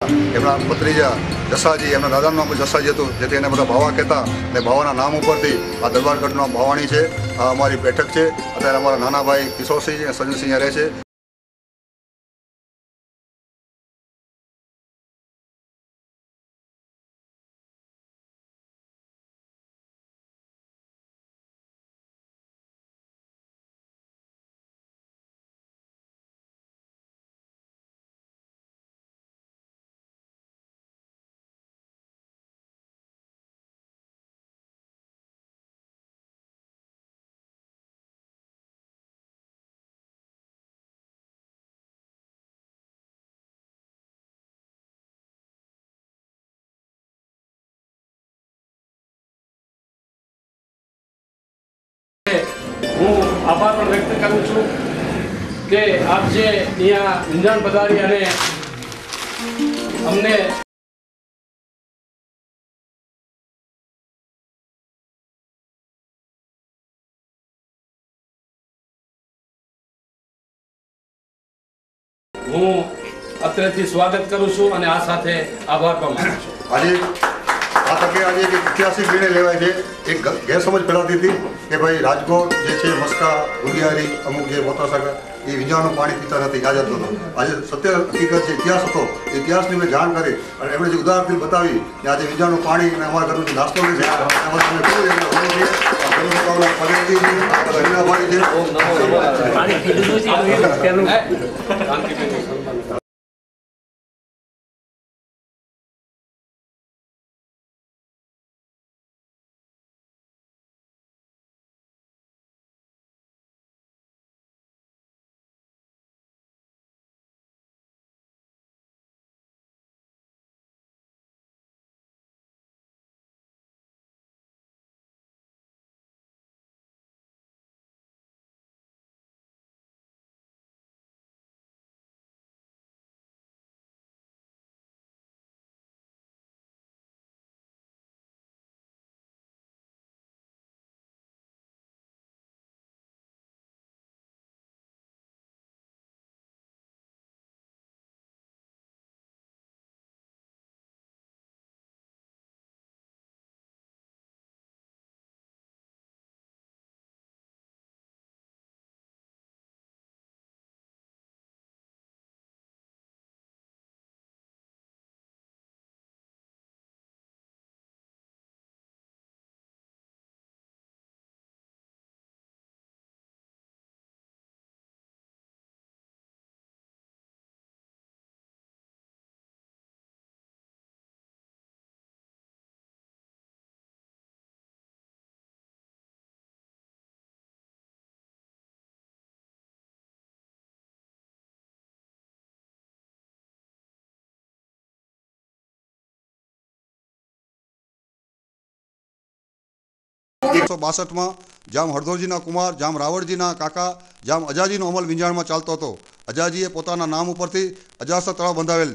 એમના ભત્રીજા જસાજી, એમના દાદાનું નામ જસાજી હતું, જેથી એને બધા ભાવા કહેતા, અને ભાવાના નામ ઉપરથી આ દરબારગઢનો ભાવાણી છે. આ અમારી બેઠક છે. અત્યારે અમારા નાના ભાઈ કિશોરસિંહ અને સંજયસિંહ રહે છે. હું આભાર પણ વ્યક્ત કરું છું કે આપ જે અહીંયા વિંજાણ પધારી અને અમને હું અત્રેથી સ્વાગત કરું છું અને આ સાથે આભાર પણ માનું છું. આજે આ તકે આજે એક ઐતિહાસિક નિર્ણય લેવાય છે. એક ગેરસમજ ફેલાતી હતી કે ભાઈ રાજકોટ જે છે, મસ્કા, ગુંડિયારી, અમુક જે મોટાસાગર, એ વિંજાણનું પાણી પીતા નથી, યાદ હતો. આજે સત્ય હકીકત જે ઇતિહાસ હતો, એ ઇતિહાસની મેં જાણ કરી અને એમણે જે ઉદાહરણથી બતાવી કે આજે વિંજાણનું પાણી અને અમારા ઘરનો જે નાસ્તો છે, માં જામ હળધોજીના કુમાર, જામ રાવળજીના કાકા, જામ અજાજીનો અમલ વિંજાણમાં ચાલતો હતો. અજાજીએ પોતાના નામ ઉપરથી અજાસર તળાવ બંધાવેલ.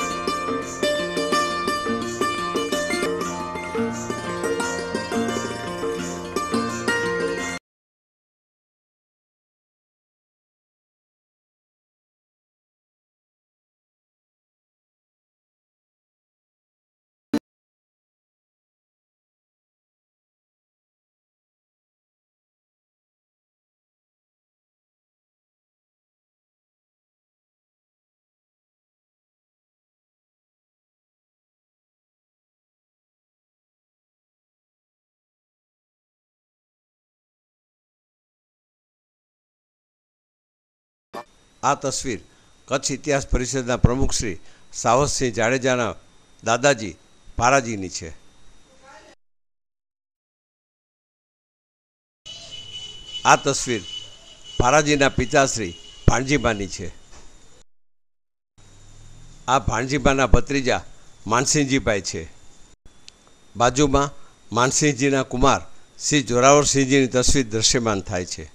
આ તસવીર કચ્છ ઇતિહાસ પરિષદના પ્રમુખ શ્રી સાવજસિંહ જાડેજાના દાદાજી પારાજીની છે. આ તસવીર પારાજીના પિતાશ્રી ભાણજીબાની છે. આ ભાણજીબાના ભત્રીજા માનસિંહજીભાઈ છે. બાજુમાં માનસિંહજીના કુમાર શ્રી જોરાવરસિંહજીની તસવીર દ્રશ્યમાન થાય છે.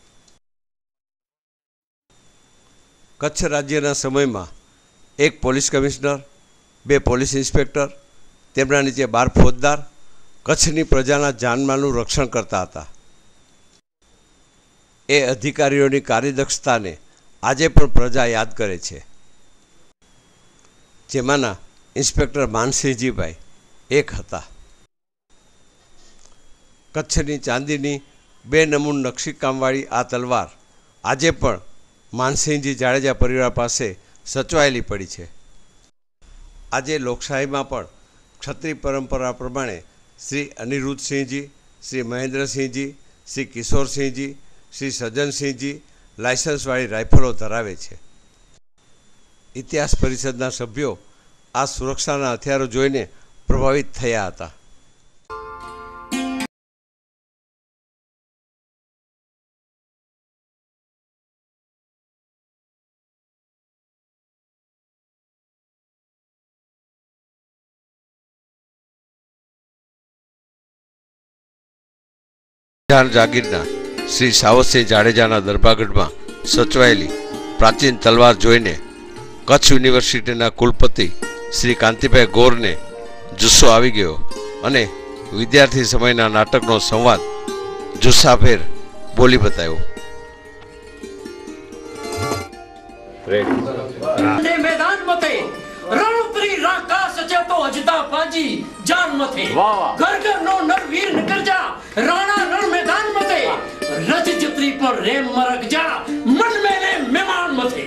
કચ્છ રાજ્યના સમયમાં એક પોલીસ કમિશનર, 2 પોલીસ ઇન્સ્પેક્ટર, તેમના નીચે 12 ફોજદાર કચ્છની પ્રજાના જાનમાલનું રક્ષણ કરતા હતા. એ અધિકારીઓની કાર્યદક્ષતાને આજે પણ પ્રજા યાદ કરે છે. જેમાંના ઇન્સ્પેક્ટર માનસિંહજીભાઈ એક હતા. કચ્છની ચાંદીની 2 નમૂન નકશીકામવાળી આ તલવાર આજે પણ માનસિંહજી જાડેજા પરિવાર પાસે સચવાયેલી પડી છે. આજે લોકશાહીમાં પણ ક્ષત્રિય પરંપરા પ્રમાણે શ્રી અનિરુદ્ધસિંહજી, શ્રી મહેન્દ્રસિંહજી, શ્રી કિશોરસિંહજી, શ્રી સજ્જનસિંહજી લાયસન્સવાળી રાઇફલો ધરાવે છે. ઇતિહાસ પરિષદના સભ્યો આ સુરક્ષાના હથિયારો જોઈને પ્રભાવિત થયા હતા. જાગીરના શ્રી સાવતસિંહ જાડેજાના દરબારગઢમાં સચવાયેલી પ્રાચીન તલવાર જોઈને કચ્છ યુનિવર્સિટીના કુલપતિ શ્રી કાંતિભાઈ ગોરને જુસ્સો આવી ગયો અને વિદ્યાર્થી સમયના નાટકનો સંવાદ જુસ્સાભેર બોલી બતાવ્યો. मैदान मथे रणप्री राकास चेतो अजता पाजी जान मथे घर घर नो नर वीर निकल जा राणा रण मैदान मथे रज जत्री पर रेम मरक जा मन मेले मेहमान मथे.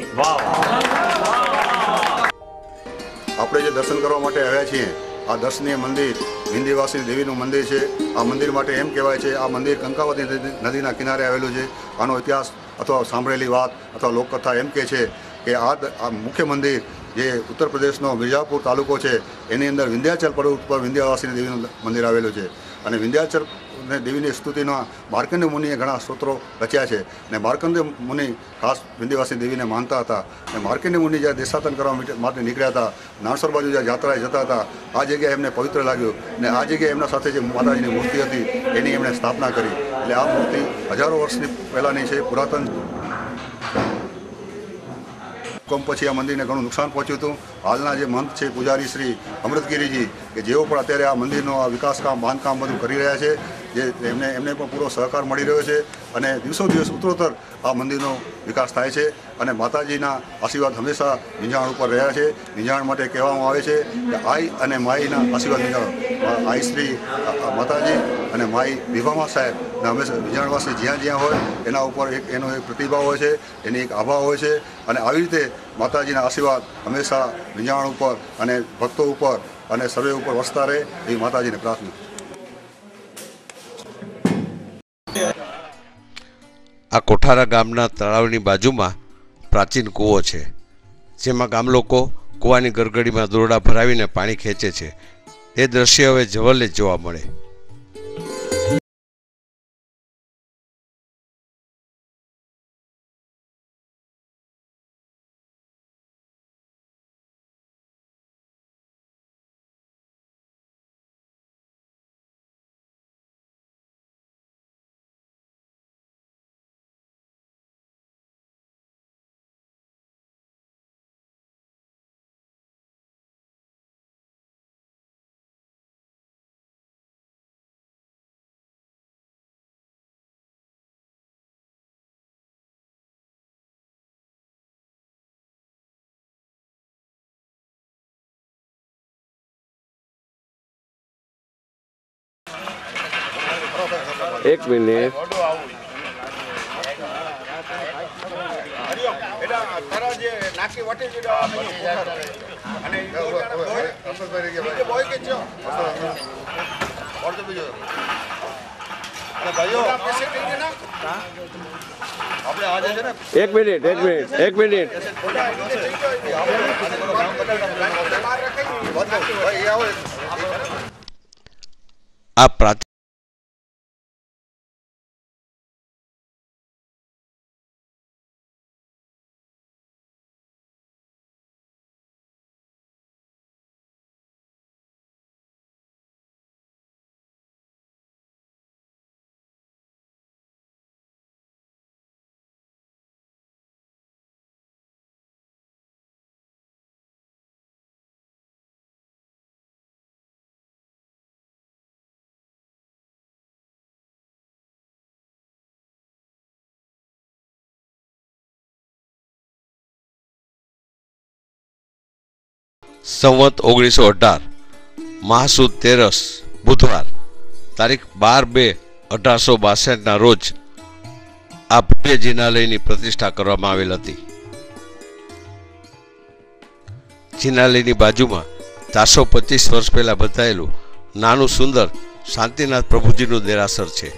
આપણે જે દર્શન કરવા માટે આવ્યા છીએ આ દર્શનીય મંદિર વિંધ્યવાસિની દેવીનું મંદિર છે. આ મંદિર માટે એમ કહેવાય છે આ મંદિર કંકાવતી નદીના કિનારે આવેલું છે. આનો ઇતિહાસ અથવા સાંભળેલી વાત અથવા લોકકથા એમ કહે છે કે આ મુખ્ય મંદિર જે ઉત્તર પ્રદેશનો મિર્ઝાપુર તાલુકો છે એની અંદર વિંધ્યાચલ પર્વત ઉપર વિંધ્યવાસિની દેવીનું મંદિર આવેલું છે. અને વિંધ્યાચલ દેવીની સ્તુતિના માર્કંડેય મુનિએ ઘણા સ્તોત્રો રચ્યા છે. અને માર્કંડેય મુનિ ખાસ વિંધ્યવાસિની દેવીને માનતા હતા. અને માર્કંડેય મુનિ જ્યારે દેશાટન કરવા માટે નીકળ્યા હતા, નાણસર બાજુ જ્યારે યાત્રાએ જતા હતા, આ જગ્યાએ એમને પવિત્ર લાગ્યું અને આ જગ્યાએ એમના સાથે જે માતાજીની મૂર્તિ હતી એની એમણે સ્થાપના કરી. એટલે આ મૂર્તિ હજારો વર્ષની પહેલાંની છે, પુરાતન. ભૂકંપ પછી આ મંદિરને ઘણું નુકસાન પહોંચ્યું હતું. હાલના જે મંત છે પૂજારી શ્રી અમૃતગીરીજી કે જેઓ પણ અત્યારે આ મંદિરનો આ વિકાસ કામ બાંધકામ બધું કરી રહ્યા છે, જે એમને પણ પૂરો સહકાર મળી રહ્યો છે અને દિવસો દિવસ ઉત્તરોત્તર આ મંદિરનો વિકાસ થાય છે. અને માતાજીના આશીર્વાદ હંમેશા વિંજાણ ઉપર રહ્યા છે. વિંજાણ માટે કહેવામાં આવે છે કે આઈ અને માઈના આશીર્વાદ વિંજાણ. આઈ શ્રી માતાજી અને માઈ વિભામા સાહેબના હંમેશા વિંજાણવાસી જ્યાં જ્યાં હોય એના ઉપર એનો એક પ્રતિભાવ હોય છે, એની એક આભા હોય છે. અને આવી રીતે માતાજીના આશીર્વાદ હંમેશા વિંજાણ ઉપર અને ભક્તો ઉપર અને સર્વે ઉપર વસતા રહે એવી માતાજીને પ્રાર્થના. આ કોઠારા ગામના તળાવની બાજુમાં પ્રાચીન કૂવો છે, જેમાં ગામ લોકો કૂવાની ગરગડીમાં દોરડા ભરાવીને પાણી ખેંચે છે. એ દ્રશ્ય હવે જવલ્લે જ જોવા મળે. एक मिनिट एक मिनिट एक मिनिट एक मिनिट આ પ્રાચીન સંવત 1918 મહાસુદ 13 બુધવાર તારીખ 12/2/1862 રોજ આ ભવ્ય જિનાલયની પ્રતિષ્ઠા કરવામાં આવેલ હતી. જિનાલયની બાજુમાં 425 વર્ષ પહેલા બંધાયેલું નાનું સુંદર શાંતિનાથ પ્રભુજીનું દેરાસર છે.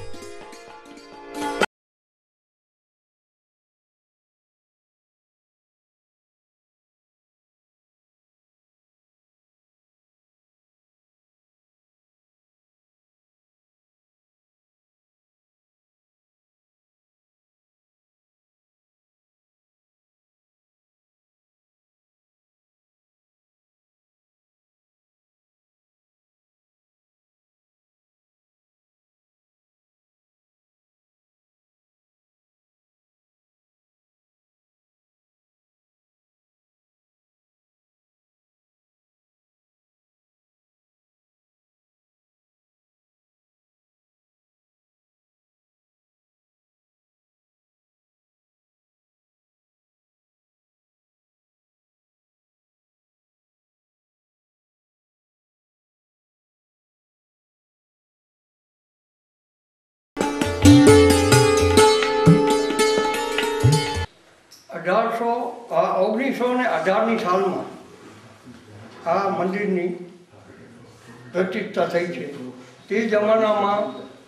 સાલમાં આ મંદિરની પ્રતિષ્ઠા થઈ છે. તે જમાનામાં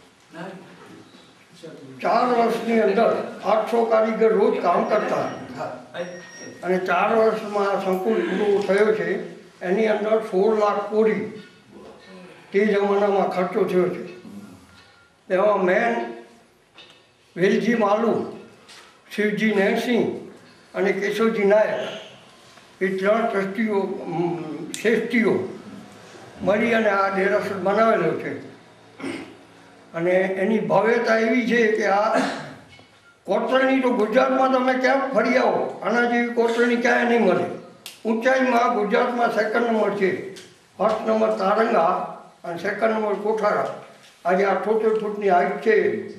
4 વર્ષની અંદર 800 કારીગર રોજ કામ કરતા અને 4 વર્ષમાં સંકુલ પૂરો થયો છે. એની અંદર 16 લાખ કોરી તે જમાનામાં ખર્ચો થયો છે. તેમાં મેન વેલજી માલુ, શિવજી નરસિંહ અને કેશવજી નાયક એ 3 ટ્રસ્ટીઓ શ્રેષ્ઠીઓ મળી અને આ દેરાસર બનાવેલો છે. અને એની ભવ્યતા એવી છે કે આ કોતરણી તો ગુજરાતમાં તમે ક્યાં ફરી આવો આના જેવી કોતરણી ક્યાંય નહીં મળે. ઊંચાઈમાં ગુજરાતમાં 2nd નંબર છે. 1st નંબર તારંગા અને 2nd નંબર કોઠારા. આજે 78 ફૂટની હાઈટ છે.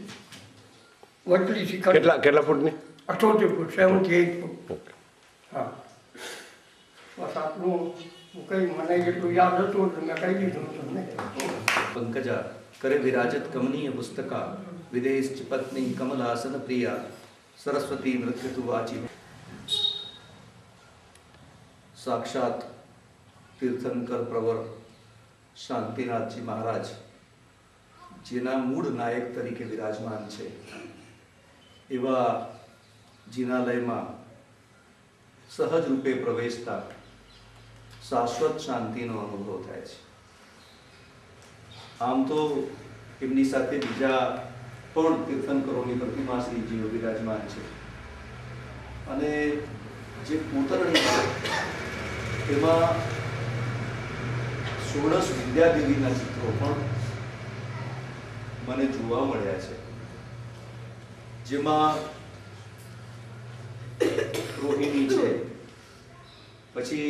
વચલી શિખર કેટલા ફૂટની? 78 ફૂટ, 78 ફૂટ. હા, બસ આટલું કંઈ મને જેટલું યાદ હતું એટલે મેં કહી દીધું તમને. पंकजा करे विराजत कमनीय पुस्तका विदेश पत्नी कमलासन प्रिया सरस्वती मृत्यु वाची. साक्षात तीर्थंकर प्रवर शांतिनाथजी महाराज જેના મૂળ નાયક તરીકે વિરાજમાન છે એવા જિનાલયમાં સહજ રૂપે પ્રવેશતા શાશ્વત શાંતિનો અનુભવ થાય છે. આમ તો એમની સાથે બીજા પણ તીર્થંકરોની પ્રતિમા શ્રીજીઓ વિરાજમાન છે અને જે કોતરણી છે એમાં 16 વિદ્યાદેવીના ચિત્રો પણ મને જોવા મળ્યા છે, જેમાં રોહિણી છે, પછી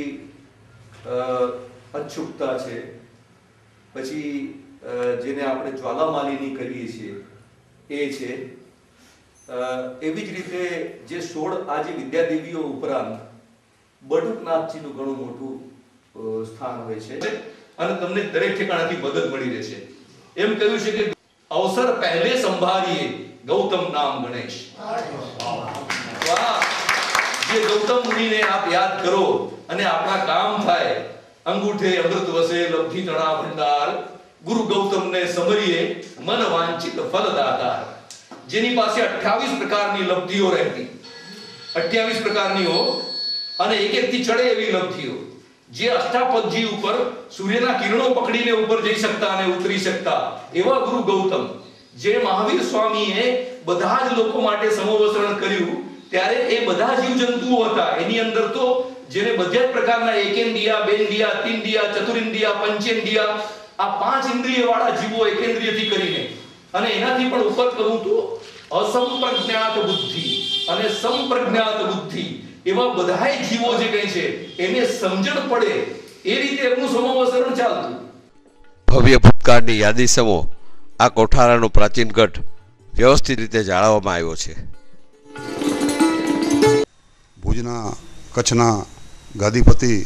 અચ્છુકતા છે, પછી જેને આપણે જ્વાલામાલિની કહીએ છીએ એ છે. એવી જ રીતે જે 16 આ જે વિદ્યાદેવીઓ ઉપરાંત બટુકનાથજીનું ઘણું મોટું સ્થાન હોય છે અને તમને દરેક ઠેકાણાથી મદદ મળી રહેશે. એમ કહ્યું છે કે अवसर पहले संभालिए गौतम नाम गणेश. वाह, ये गौतम मुनि ने आप याद करो અને આપણા કામ થાય. અંગૂઠે અમૃત વસે લબ્ધિ તણા ભંડાર, ગુરુ ગૌતમ ને સમરીએ મન વાંચિત ફલ દાતાર. જેની પાસે 28 પ્રકારની લબ્ધિઓ રહેતી, 28 પ્રકારની હો અને એક એક થી ચડે એવી લબ્ધિઓ, જે અષ્ટાપદજી ઉપર સૂર્યના કિરણો પકડીને ઉપર જઈ શકતા અને ઉતરી શકતા એવા ગુરુ ગૌતમ, જે મહાવીર સ્વામીએ બધા જ લોકો માટે સમોવસરણ કર્યું ત્યારે એ બધા જીવજંતુઓ હતા. એની અંદર તો જેને બધા જ પ્રકારના એકેન્દ્રિયા, બેન્દ્રિયા, તીન્દ્રિયા, ચતુરિન્દ્રિયા, પંચેન્દ્રિયા, આ 5 ઇન્દ્રિય વાળા જીવો એકેન્દ્રિયથી કરીને, અને એનાથી પણ ઉપર કહું તો અસંપ્રજ્ઞાત બુદ્ધિ અને સંપ્રજ્ઞાત બુદ્ધિ એવા બધાય જીવો જે કહે છે એને સમજણ પડે એ રીતે એમનું સમોવસરણ ચાલતું. ભવ્ય ભૂતકાળની યાદી સમો આ કોઠારાનો પ્રાચીન ગઢ વ્યવસ્થિત રીતે જાળવવામાં આવ્યો છે. ભુજના કચ્છના ગાદીપતિ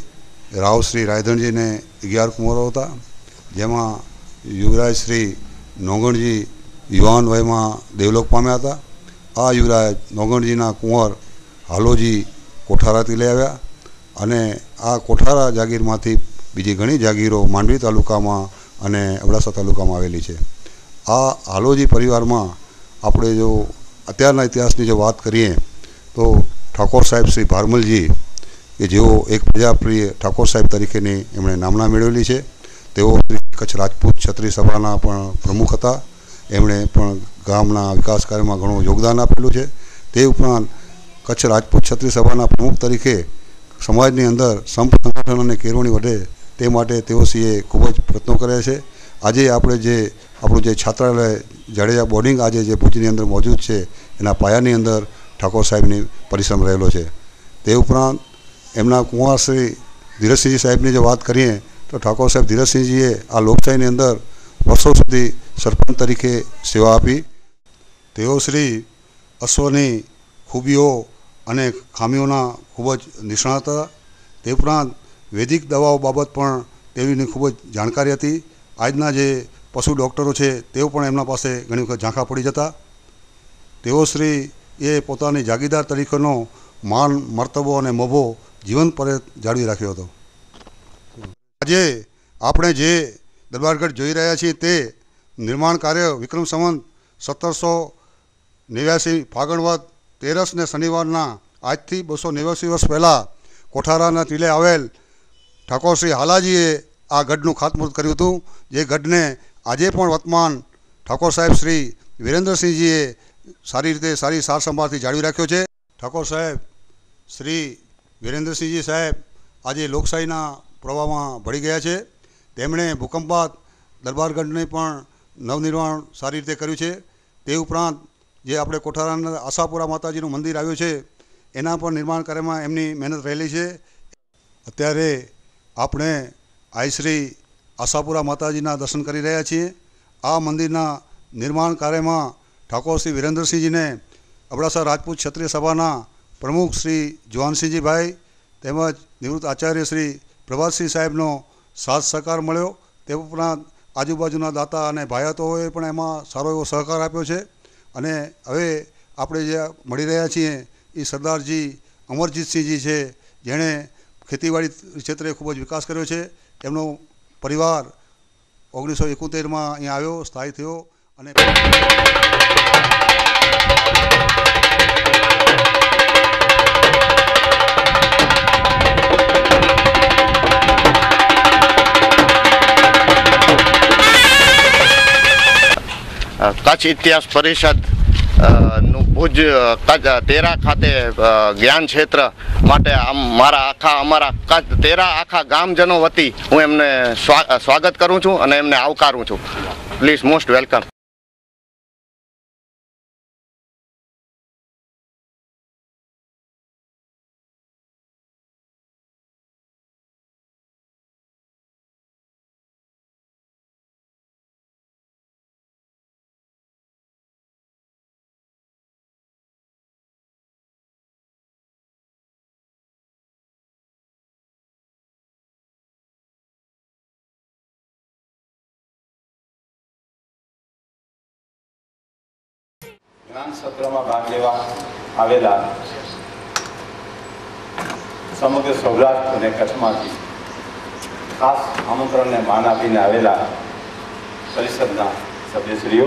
રાવ શ્રી રાયધણજીને 11 કુંવરો હતા, જેમાં યુવરાજ શ્રી નોંગણજી યુવાન વયમાં દેવલોક પામ્યા હતા. આ યુવરાજ નોંગણજીના કુંવર હાલોજી કોઠારાથી લઈ આવ્યા અને આ કોઠારા જાગીરમાંથી બીજી ઘણી જાગીરો માંડવી તાલુકામાં અને અબડાસા તાલુકામાં આવેલી છે. આ હાલોજી પરિવારમાં આપણે જો અત્યારના ઇતિહાસની જો વાત કરીએ તો ઠાકોર સાહેબ શ્રી ભારમલજી કે જેઓ એક પ્રજાપ્રિય ઠાકોર સાહેબ તરીકેની એમણે નામના મેળવેલી છે. તેઓ કચ્છ રાજપૂત ક્ષત્રિય સભાના પણ પ્રમુખ હતા. એમણે પણ ગામના વિકાસ કાર્યમાં ઘણું યોગદાન આપેલું છે. તે ઉપરાંત કચ્છ રાજપૂત ક્ષત્રિય સભાના પ્રમુખ તરીકે સમાજની અંદર સંપ સંગઠન અને કેળવણી વધે તે માટે તેઓશ્રીએ ખૂબ જ પ્રયત્નો કર્યા છે. આજે આપણે જે આપણું જે છાત્રાલય જાડેજા બોર્ડિંગ આજે જે ભુજની અંદર મોજૂદ છે એના પાયાની અંદર ઠાકોર સાહેબની પરિશ્રમ રહેલો છે. તે ઉપરાંત એમના કુંવર શ્રી ધીરજસિંહજી સાહેબની જો વાત કરીએ તો ઠાકોર સાહેબ ધીરજસિંહજીએ આ લોકશાહીની અંદર વર્ષો સુધી સરપંચ તરીકે સેવા આપી. તેઓ શ્રી અશ્વની ખૂબીઓ અને ખામીઓના ખૂબ જ નિષ્ણાત હતા. તે ઉપરાંત વૈદિક દવાઓ બાબત પણ તેઓની ખૂબ જ જાણકારી હતી. આજના જે પશુ ડૉક્ટરો છે તેઓ પણ એમના પાસે ઘણી વખત ઝાંખા પડી જતા. તેઓ શ્રી એ પોતાની જાગીરદાર તરીકેનો માન મર્તબો અને મોભો જીવન પરે જાળવી રાખ્યો હતો. આજે આપણે જે દરબારગઢ જોઈ રહ્યા છીએ તે નિર્માણ કાર્ય વિક્રમ સંવત 1789 ફાગણવદ 13 ને શનિવારના આજથી 289 વર્ષ પહેલાં કોઠારાના ટીલે આવેલ ઠાકોર શ્રી હાલાજીએ આ ગઢનું ખાતમુહૂર્ત કર્યું હતું. જે ગઢને આજે પણ વર્તમાન ઠાકોર સાહેબ શ્રી વિરેન્દ્રસિંહજીએ સારી રીતે સારી સાર સંભાળથી જાળવી રાખ્યો છે. ઠાકોર સાહેબ શ્રી વિરેન્દ્રસિંહજી સાહેબ આજે લોકશાહીના પ્રવાહમાં ભળી ગયા છે. તેમણે ભૂકંપ બાદ દરબારગઢને પણ નવનિર્માણ સારી રીતે કર્યું છે. તે ઉપરાંત જે આપણે કોઠારાના આશાપુરા માતાજીનું મંદિર આવ્યું છે એના પણ નિર્માણ કાર્યમાં એમની મહેનત રહેલી છે. અત્યારે આપણે આઈશ્રી આશાપુરા માતાજીના દર્શન કરી રહ્યા છીએ. આ મંદિરના નિર્માણ કાર્યમાં ઠાકોર શ્રી વિરેન્દ્રસિંહજીને અબડાસા રાજપૂત ક્ષત્રિય સભાના પ્રમુખ શ્રી જુવાનસિંહજીભાઈ તેમજ નિવૃત્ત આચાર્ય શ્રી પ્રભાતસિંહ સાહેબનો સાથ સહકાર મળ્યો. તે ઉપરાંત આજુબાજુના દાતા અને ભાયાતોએ પણ એમાં સારો એવો સહકાર આપ્યો છે. અને હવે આપણે જે મળી રહ્યા છીએ એ સરદારજી અમરજીતસિંહજી છે, જેણે ખેતીવાડી ક્ષેત્રે ખૂબ જ વિકાસ કર્યો છે. એમનો પરિવાર 1971માં અહીંયા આવ્યો, સ્થાયી થયો અને કચ્છ ઇતિહાસ પરિષદ નું ભુજ તેરા ખાતે જ્ઞાન ક્ષેત્ર માટે અમારા તેરા આખા ગામજનો વતી હું એમને સ્વાગત કરું છું અને એમને આવકારું છું. Please most welcome. જ્ઞાન સત્રમાં ભાગ લેવા આવેલા સમગ્ર સૌરાષ્ટ્ર અને કચ્છમાંથી ખાસ આમંત્રણને માન આપીને આવેલા પરિષદના સભ્યશ્રીઓ,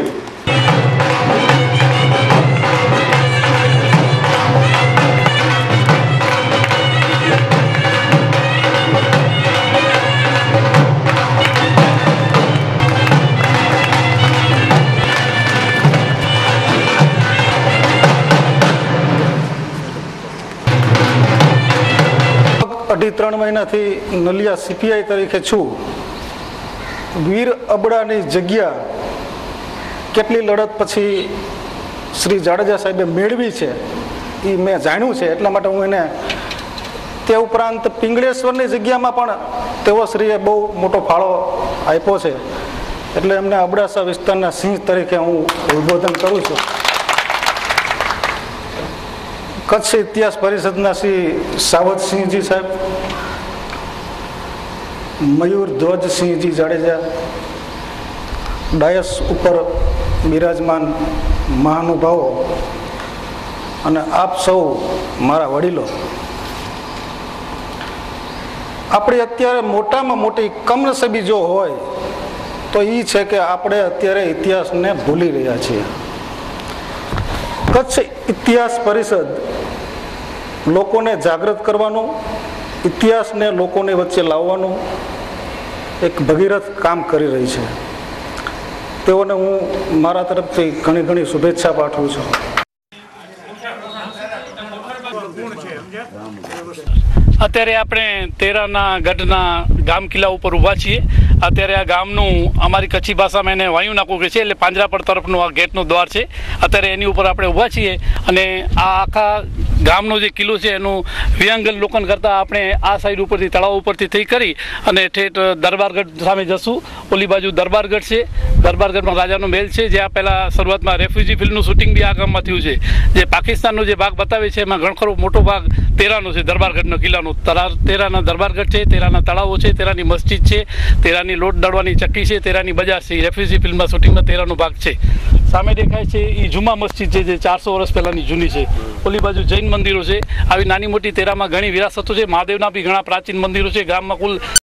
અઢી 3 મહિનાથી નલિયા સીપીઆઈ તરીકે છું. વીર અબડાની જગ્યા કેટલી લડત પછી શ્રી જાડેજા સાહેબે મેળવી છે એ મેં જાણ્યું છે. એટલા માટે હું એને તે ઉપરાંત પિંગળેશ્વરની જગ્યામાં પણ તેઓ શ્રીએ બહુ મોટો ફાળો આપ્યો છે. એટલે એમને અબડાસા વિસ્તારના સિંહ તરીકે હું ઉદ્બોધન કરું છું. કચ્છ ઇતિહાસ પરિષદના શ્રી સાવતસિંહજી સાહેબ, મયુર ધ્વજસિંહજી જાડેજા, ડાયસ ઉપર બિરાજમાન મહાનુભાવો અને આપ સૌ મારા વડીલો, આપણે અત્યારે મોટામાં મોટી કમનસીબી જો હોય તો એ છે કે આપણે અત્યારે ઇતિહાસને ભૂલી રહ્યા છીએ. કચ્છ ઇતિહાસ પરિષદ લોકોને જાગૃત કરવાનું, ઇતિહાસને લોકોની વચ્ચે લાવવાનું એક ભગીરથ કામ કરી રહી છે. તેઓને હું મારા તરફથી ઘણી ઘણી શુભેચ્છા પાઠવું છું. અત્યારે આપણે તેરાના ગઢના ગામ કિલ્લા ઉપર ઊભા છીએ. અત્યારે આ ગામનું અમારી કચ્છી ભાષામાં એને વાયુ નાકું કહે છે, એટલે પાંજરાપડ તરફનું આ ગેટનું દ્વાર છે. અત્યારે એની ઉપર આપણે ઊભા છીએ અને આ આખા ગામનો જે કિલ્લો છે એનું વિહંગવલોકન કરતાં આપણે આ સાઈડ ઉપરથી તળાવ ઉપરથી થઈ કરી અને ઠેઠ દરબારગઢ સામે જશું. ઓલી બાજુ દરબારગઢ છે. દરબારગઢમાં રાજાનો મહેલ છે, જ્યાં પહેલાં શરૂઆતમાં રેફ્યુજી ફિલ્મનું શૂટિંગ બી આ ગામમાં થયું છે. જે પાકિસ્તાનનો જે ભાગ બતાવે છે એમાં ઘણખરો મોટો ભાગ તેરાનો છે, દરબારગઢનો કિલ્લાનો. તેરાના દરબારગઢ છે, તેરાના તળાવો છે, તેરાની મસ્જિદ છે, તેરાની લોટ દળવાની ચક્કી છે, તેરાની બજાર છે. રેફ્યુજી ફિલ્મમાં શૂટિંગમાં તેરાનો ભાગ છે. સામે દેખાય છે એ જુમા મસ્જિદ છે, જે 400 વર્ષ પહેલાંની જૂની છે. ઓલી બાજુ જૈન મંદિરો છે. આવી નાની મોટી તેરામાં ઘણી વિરાસતો છે. મહાદેવના બી ઘણા પ્રાચીન મંદિરો છે. ગામમાં કુલ